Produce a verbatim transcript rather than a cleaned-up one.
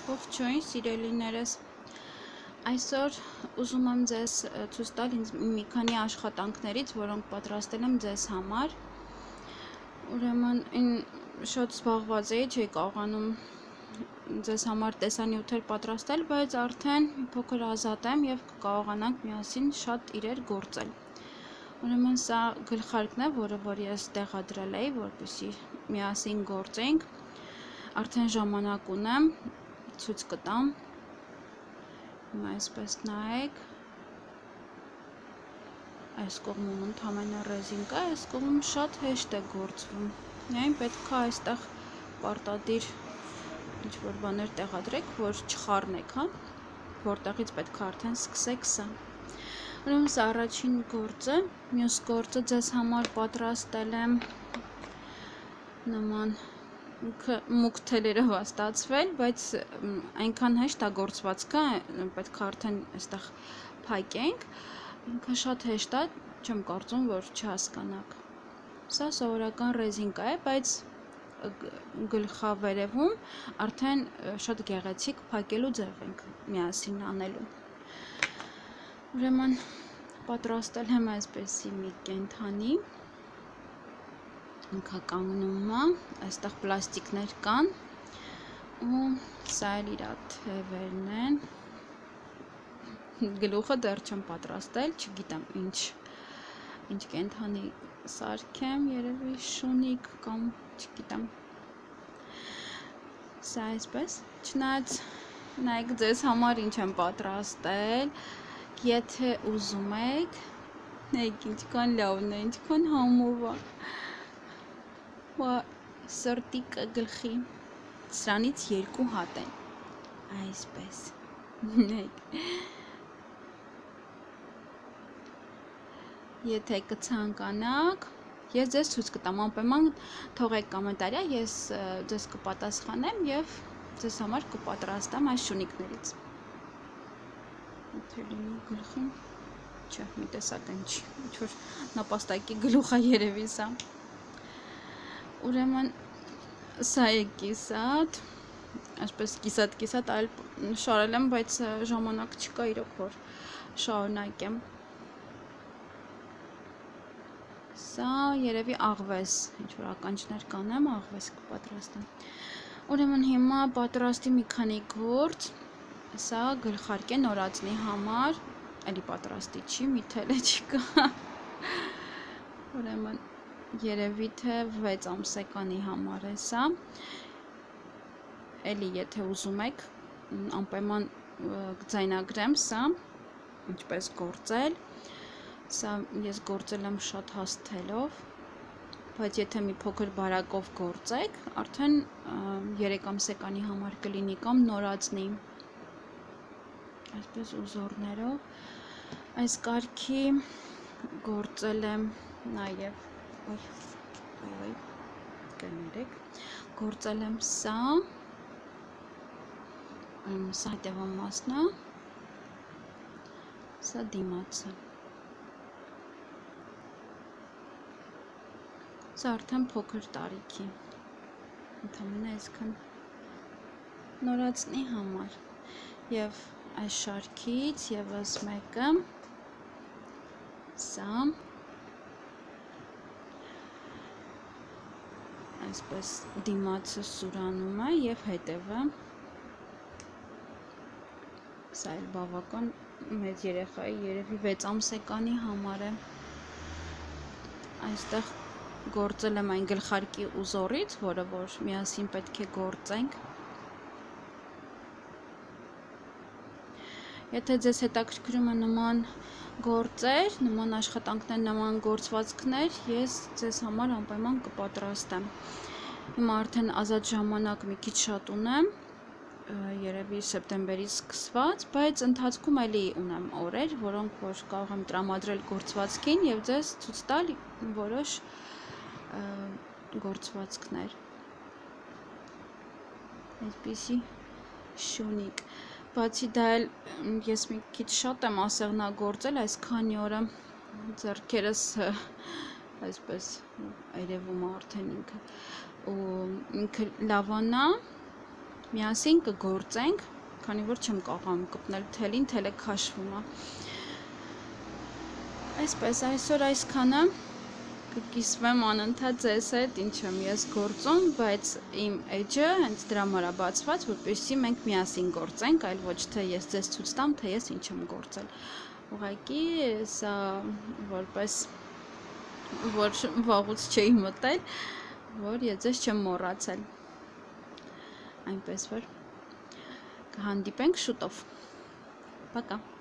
Ողջույն, սիրելիներս, այսօր ուզում եմ ձեզ ցույց տալ ինձ մի քանի աշխատանքներից, որոնք պատրաստել եմ ձեզ համար։ Ուրեմն շատ զբաղված էի, չէի կարողանում ձեզ համար տեսանյութեր պատրաստել, բայց արդեն փոքր ազատ եմ եւ կկարողանանք միասին շատ իրեր գործել։ Ուրեմն սա գլխարկն է, որը որ ես տեղադրել էի, որպեսզի միասին գործենք։ Արդեն ժամանակ ունեմ, ցույց կտամ։ Հիմա այսպես նայեք։ Այս կողմում ընդհանրապես ռեզին կա, այս կողմում շատ հեշտ է գործվում։ Միայն պետք է այստեղ պարտադիր ինչ-որ բաներ տեղադրեք, որ չխառնեք, հա, որտեղից պետք է արդեն սկսեք սա։ Ուրեմն սա առաջին գործը, մյուս գործը ձեզ համար պատրաստել եմ նման մուգ թելերով է ստացվել, բայց այնքան հեշտ է գործվածքը, պետք է արդեն այստեղ փակենք։ Ինքը շատ հեշտ է, չեմ կարծում, որ չհասկանաք։ Սա սովորական ռեզինկա է, բայց գլխավերևում արդեն շատ գեղեցիկ փակելու ձև ենք միասին անելու։ Ուրեմն պատրաստել եմ այսպեսի մի կենդանի։ Ինքը կանգնում է, այստեղ պլաստիկներ կան ու սա էլ իր թևերն են։ Գլուխը դեռ չեմ պատրաստել, չգիտեմ ինչ ինչ կենդանի սարքեմ, երևի շունիկ կամ չգիտեմ։ Սա այսպես, չնայած նայեք ձեզ համար ինչ եմ պատրաստել, եթե ուզում եք, նայեք ինչքան լավն է, ինչքան համով է։ Ու սրտի գլխի սրանից երկու հատ են, այսպես, եթե կցանկանաք, ես ձեզ ցույց կտամ, անպայման թողեք կոմենտարիա, ես ձեզ կպատասխանեմ և ձեզ համար կպատրաստեմ այս շունիկներից։ Եթե լինի գլխին, չէ, մի տեսակ ինչ, ինչ-որ նապաստակի գլուխ է երևի սա։ Ուրեմն սա է կիսատ, այսպես կիսատ-կիսատ այլ շարել եմ, բայց ժամանակ չկա իրոք, որ շարունակեմ։ Սա երևի աղվես, ինչ-որ ականջներ կանեմ, աղվես կպատրաստեմ։ Ուրեմն հիմա պատրաստի մի քանի գործ, սա գլխարկ է նորածնի համար, էլի պատրաստի չի, մի թել է չկա։ Ուրեմն երևի թե վեց ամսեկանի համար է սա, էլի եթե ուզում եք, անպայման կձայնագրեմ սա, ինչպես գործել, սա ես գործել եմ շատ հաստ թելով, բայց եթե մի փոքր բարակով գործեք, արդեն երեք ամսեկանի համար կլինի կամ նորածնի, այսպես ուզորներով, այս կարգի գործել եմ նաև Ոյ, ոյ, կներեք, գործել եմ սա, սա հետևան մասն է, սա դիմացը։ Սա արդեն փոքր տարիքի, ընդամենը այսքան նորածնի համար, և այս շարքից ևս մեկը, սա, այսպես դիմացը սուրանում է և հետևը, սա էլ բավական մեծ երեխայի երևի վեց ամսեկանի համար է, այստեղ գործել եմ այն գլխարկի ուզորից, որը որ միասին պետք է գործենք, եթե ձեզ հետաքրքրում է նման գործեր, նման աշխատանքներ, նման գործվածքներ, ես ձեզ համար անպայման կպատրաստեմ։ Հիմա արդեն ազատ ժամանակ մի քիչ շատ ունեմ, երևի սեպտեմբերից սկսված, բայց ընթացքում էլի ունեմ օրեր, որոնք որ կարող եմ տրամադրել գործվածքին և ձեզ ցույց տալ որոշ գործվածքներ։ Այսպիսի շունիկ։ Բացի դա էլ ես մի քիչ շատ եմ ասեղնագործել, այս քանի օրը ձեռքերս այսպես երևում է արդեն ինքը, ու ինքը լավանա, միասին կգործենք, քանի որ չեմ կարողանում կպնել թելին, թելը քաշվում է։ Այսպես այսօր այսքանը կկիսվեմ անընդհատ ձեզ հետ, ինչ եմ ես գործում, բայց իմ էջը հենց դրա համար է բացված, որպեսզի մենք միասին գործենք, այլ ոչ թե ես ձեզ ցույց տամ, թե ես ինչ եմ գործել։ Ուղղակի սա որպես որ վաղուց չէի մտել, որ ես ձեզ չեմ մոռացել։ Այնպես որ կհանդիպենք շուտով։ Пока։